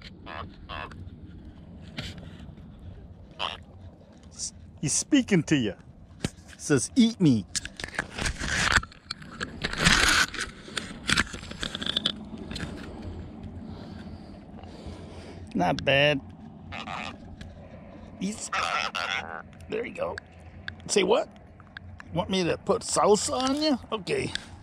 He's speaking to you. Says, eat me. Not bad. He's... There you go. Say what? Want me to put salsa on you? Okay.